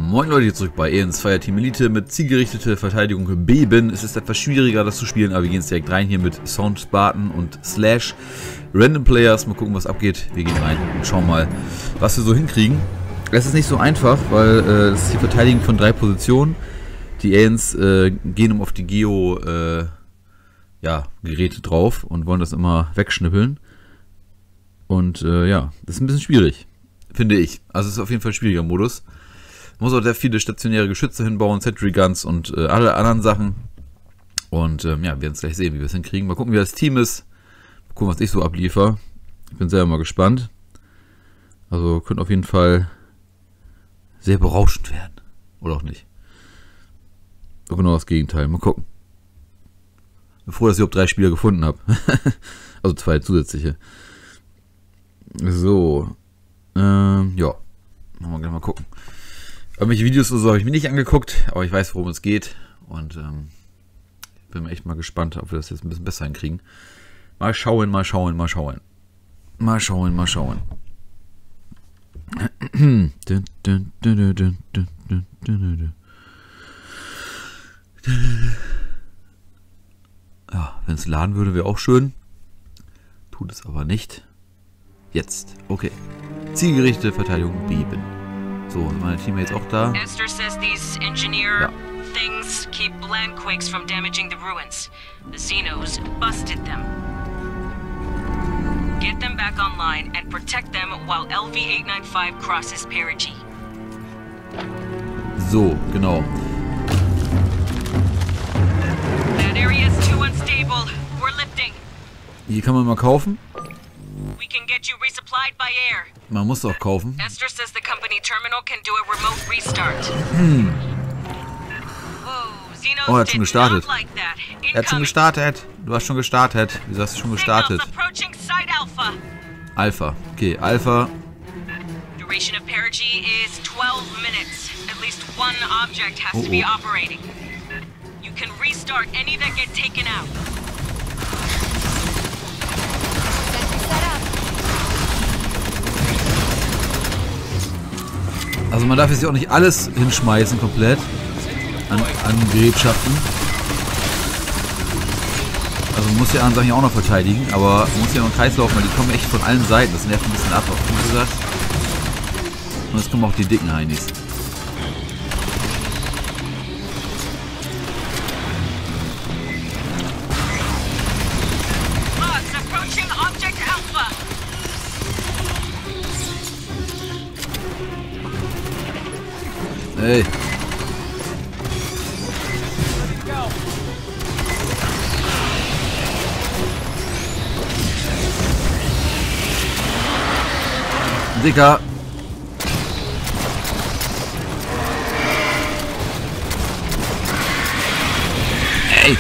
Moin Leute, hier zurück bei Aliens Fireteam Elite mit zielgerichtete Verteidigung Beben. Es ist etwas schwieriger, das zu spielen, aber wir gehen jetzt direkt rein hier mit Sound Spartan und Slash. Random Players, mal gucken, was abgeht. Wir gehen rein und schauen mal, was wir so hinkriegen. Es ist nicht so einfach, weil es ist die Verteidigung von 3 Positionen. Die Aliens gehen auf die Geräte drauf und wollen das immer wegschnippeln. Und ja, das ist ein bisschen schwierig, finde ich. Also es ist auf jeden Fall ein schwieriger Modus. Man muss auch sehr viele stationäre Geschütze hinbauen, Sentry Guns und alle anderen Sachen. Und ja, wir werden es gleich sehen, wie wir es hinkriegen. Mal gucken, wie das Team ist. Mal gucken, was ich so abliefer. Ich bin selber mal gespannt. Also könnte auf jeden Fall sehr berauschend werden. Oder auch nicht. Genau das Gegenteil. Mal gucken. Bevor ich überhaupt 3 Spieler gefunden habe. Also 2 zusätzliche. So. Ja. Machen wir gleich mal gucken. Irgendwelche Videos oder so habe ich mir nicht angeguckt, aber ich weiß, worum es geht. Und bin mir echt mal gespannt, ob wir das jetzt ein bisschen besser hinkriegen. Mal schauen, mal schauen, mal schauen. Mal schauen, mal schauen. Ja, wenn es laden würde, wäre auch schön. Tut es aber nicht. Jetzt. Okay. Zielgerichtete Verteidigung Beben. So, sind meine Teammates auch da? Esther says these engineer things keep landquakes from damaging the ruins. The Xenos busted them. Get them back online and protect them while LV-895 crosses perigee. So, genau. That area is too unstable. We're lifting. Hier kann man mal kaufen. We can get you resupplied by air. Man muss auch kaufen. Esther says the company terminal can do a remote restart. Whoa, Xenos Oh, er hat schon gestartet. did not like that. Er hat schon gestartet. Du hast schon gestartet. Wieso hast du schon gestartet? Signals approaching site Alpha. Alpha. Okay, Alpha. Duration of perigee is 12 minutes. At least one object has to be operating. You can restart any that get taken out. Also man darf jetzt auch nicht alles hinschmeißen komplett an Gerätschaften. Also man muss die anderen Sachen ja auch noch verteidigen, aber man muss ja noch einen Kreis laufen, weil die kommen echt von allen Seiten. Das nervt ein bisschen ab, wie gesagt. Und jetzt kommen auch die dicken Heinis. Logs approaching object Alpha. Hey. Dicker. Hey.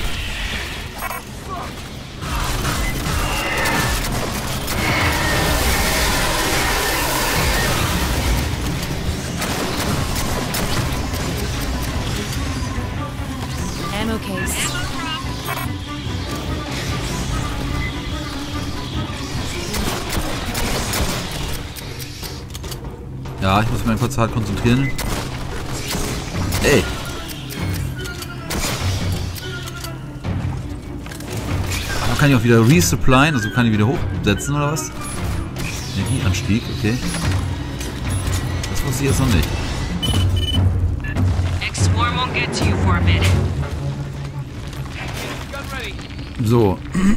Ammo case. Ja, ich muss mich kurz hart konzentrieren. Ey. Aber kann ich auch wieder resupplyen, also kann ich wieder hochsetzen oder was? Energieanstieg, okay. Das wusste ich jetzt noch nicht. X-Swarm won't get to you for a bit. So.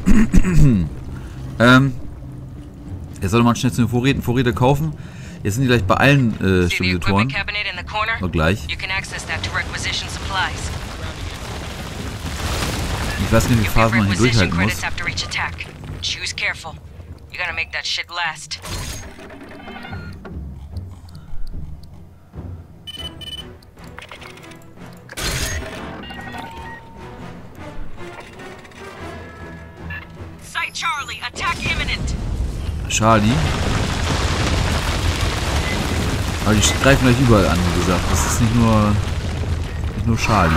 Jetzt sollte man schnell zu den Vorräte kaufen. Jetzt sind die gleich bei allen See the Stabilisatoren. equipment cabinet in the corner? Nur gleich. You can access that to requisition supplies. Ich weiß nicht, wie You viel get Phasen man hier requisition durchhalten muss. credits after each attack. Choose careful. You gotta make that shit last. Site Charlie, attack imminent. Charlie. Aber die greifen gleich überall an, wie gesagt. Das ist nicht nur Charlie.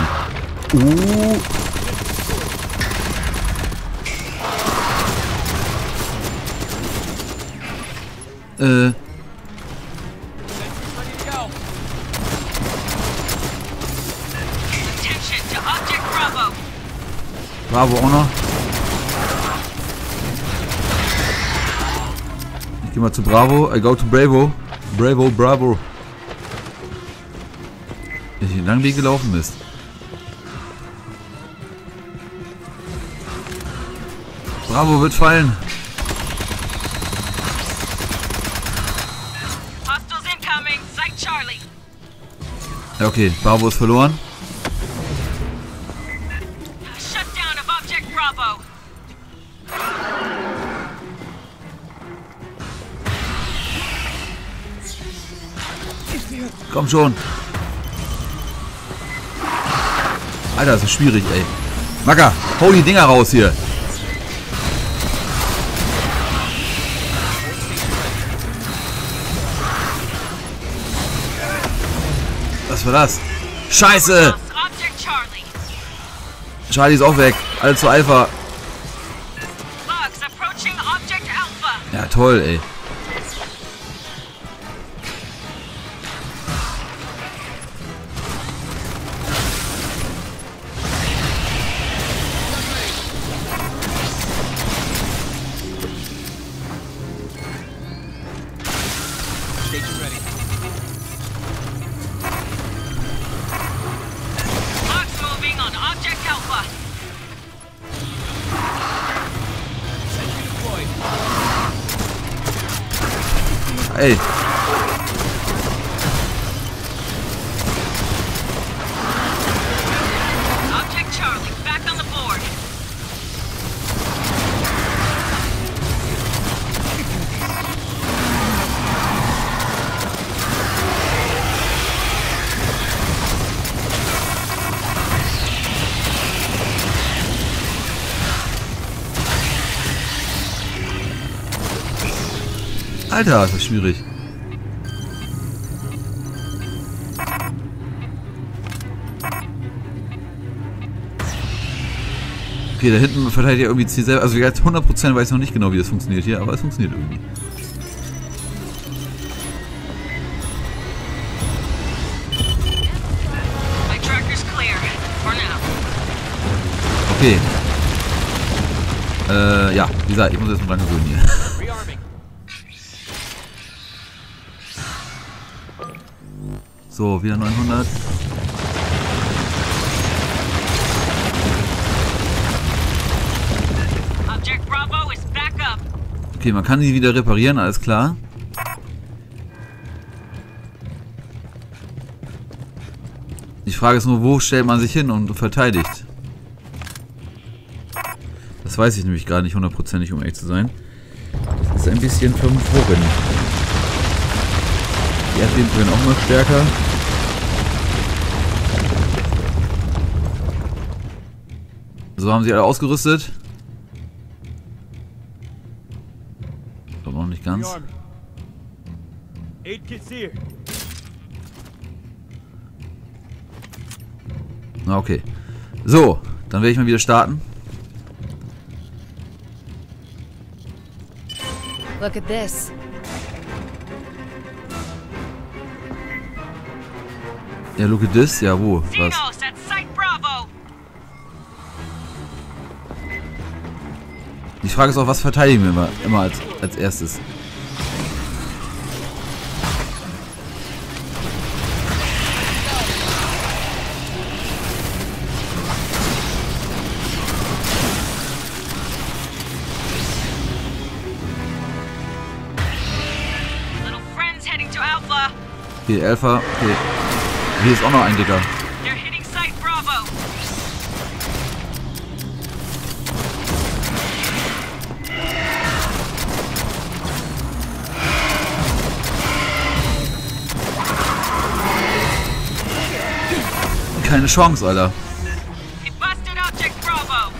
Bravo auch noch. Ich gehe mal zu Bravo. I go to Bravo. Bravo, Bravo. Ich den langen Weg gelaufen ist. Bravo wird fallen. Hostiles incoming. Site Charlie. Ja, okay, Bravo ist verloren. Shutdown of Object Bravo. Komm schon. Alter, das ist schwierig, ey. Macker, hau die Dinger raus hier. Was war das? Scheiße! Object Charlie. Charlie ist auch weg. Alle zu Alpha. Logs approaching Object Alpha. Ja, toll, ey. Logs moving on Object Alpha. Ey. Object Charlie back on the board. Alter, ist das schwierig. Okay, da hinten verteilt ja irgendwie Ziel selber. Also jetzt 100% weiß ich noch nicht genau, wie das funktioniert hier, aber es funktioniert irgendwie. My tracker's clear. For now. Okay. Ja, wie gesagt, ich muss jetzt mal dran gewöhnen hier. So, wieder 900. Object Bravo is back up. Okay, man kann sie wieder reparieren, alles klar. Die Frage ist nur, wo stellt man sich hin und verteidigt? Das weiß ich nämlich gerade nicht hundertprozentig, um ehrlich zu sein. Das ist ein bisschen verworren. Die Erdbeben werden auch immer stärker. So, haben sie alle ausgerüstet. Aber noch nicht ganz. Na, okay. So, dann werde ich mal wieder starten. Look at this. Ja, look at this. Ja, wo? Was? Xenos at Site Bravo. Die Frage ist auch, was verteidigen wir immer als erstes? Little friends heading to Alpha. Okay, Alpha. Okay. Hier ist auch noch ein Dicker. They're hitting Site Bravo. Keine Chance, Alter. We busted Object Bravo.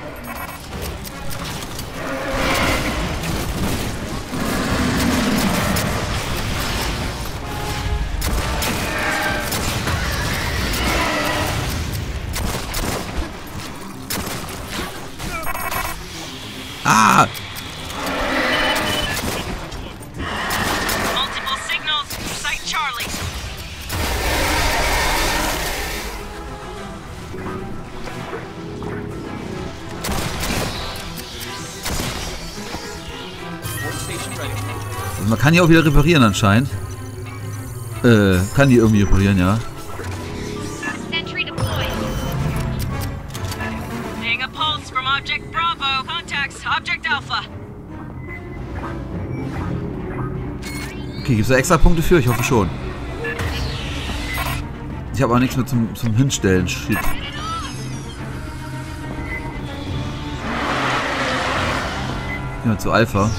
Ah! Multiple signals. Site Charlie. Also man kann die auch wieder reparieren anscheinend. Kann die irgendwie reparieren, ja. Sentry deployed. Seeing a pulse from Object Bravo. Contacts Object Alpha. Okay, gibt es da extra Punkte für? Ich hoffe schon. Ich habe auch nichts mehr zum Hinstellen. Shit. Gehen wir zu Alpha.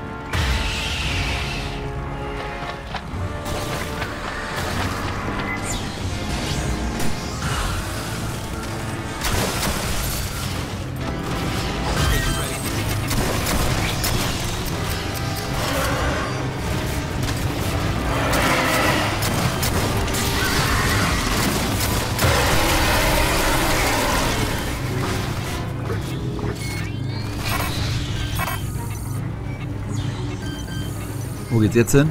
Wo geht's jetzt hin?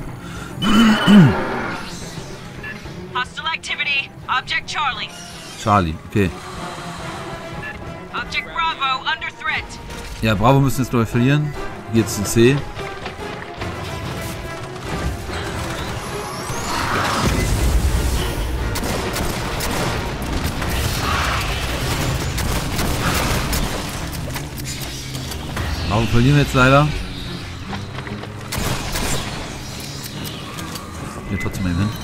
Hostile activity. Object Charlie. Charlie, okay. Object Bravo under threat. Ja, Bravo müssen jetzt, glaube ich, verlieren. Hier geht's zu C. Bravo verlieren wir jetzt leider. Hier trotzdem mal hin.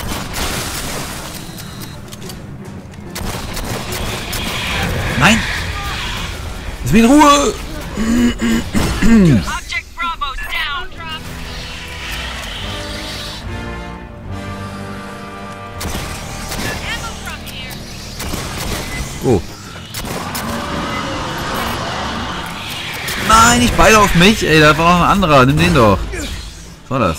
Nein! Lass mich in Ruhe! Object Bravo's down. Ammo from here. Oh. Nein, nicht beide auf mich, ey, da war noch ein anderer. Nimm den doch. Was war das?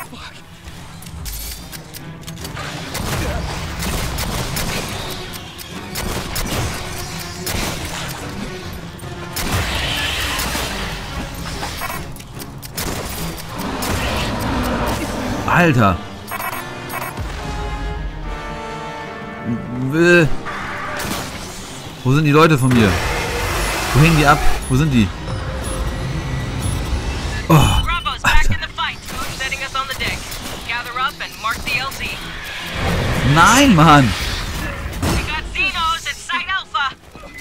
Alter. Wo sind die Leute von mir? Wo hängen die ab? Wo sind die? Oh, Bravo's back Alter. in the fight. Setting us on the deck. Gather up and mark the LZ. Nein, Mann. We got Xenos at Site Alpha.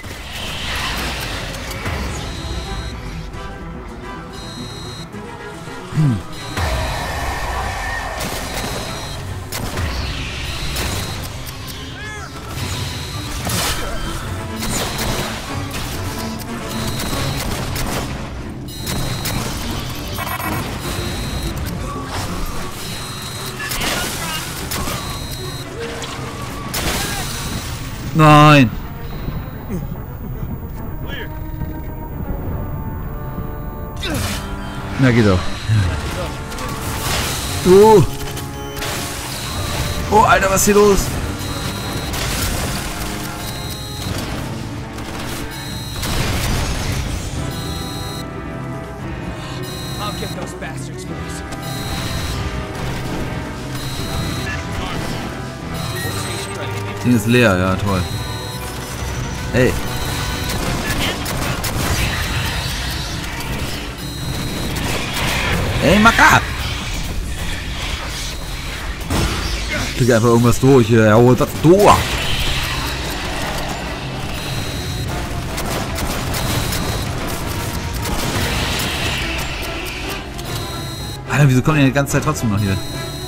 Nein. Na, geht doch. Oh, Alter, was ist hier los? I'll get those bastards first. Das Ding ist leer, ja, toll. Hey. Ey, Maka! Krieg einfach irgendwas durch hier. Ja, hol das durch. Alter, wieso kommen die die ganze Zeit trotzdem noch hier?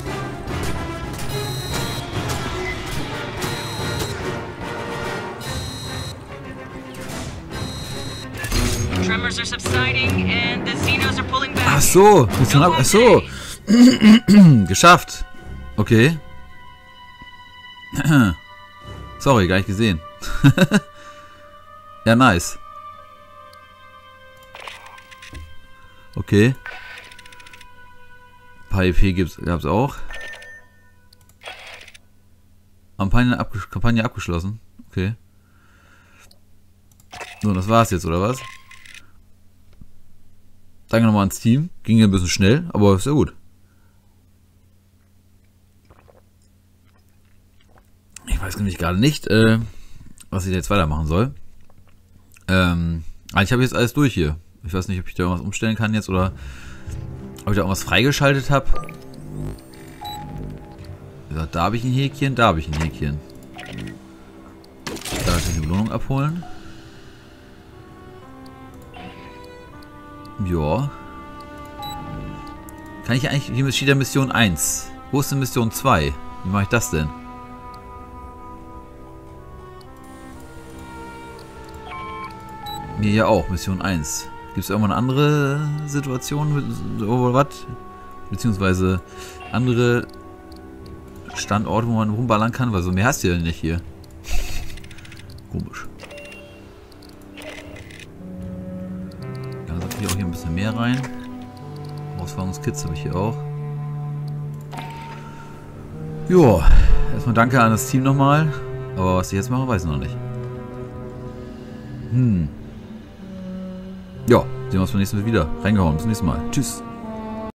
Tremors are subsiding and the Xenos are pulling back. Ach so, ach so. Geschafft. Okay. Sorry, gar nicht gesehen. Ja, nice. Okay. Ein paar EP gab's auch. Kampagne abgeschlossen. Okay. So, das war's jetzt, oder was? Danke nochmal ans Team. Ging ja ein bisschen schnell, aber ist ja gut. Ich weiß nämlich gerade nicht, was ich jetzt weitermachen soll. Ich habe jetzt alles durch hier. Ich weiß nicht, ob ich da was umstellen kann jetzt oder Ob ich da irgendwas freigeschaltet habe? Ja, da habe ich ein Häkchen, da habe ich ein Häkchen. Da kann ich die Belohnung abholen. Ja. Kann ich eigentlich... Hier steht ja Mission 1. Wo ist denn Mission 2? Wie mache ich das denn? Mir ja auch, Mission 1. Gibt es irgendwann eine andere Situation oder was? Beziehungsweise andere Standorte, wo man rumballern kann? Weil so mehr hast du ja nicht hier. Komisch. Dann setze ich auch hier ein bisschen mehr rein. Herausforderungskits habe ich hier auch. Joa, erstmal danke an das Team nochmal. Aber was ich jetzt mache, weiß ich noch nicht. Ja, sehen wir uns beim nächsten Mal wieder. Reingehauen. Bis zum nächsten Mal. Tschüss.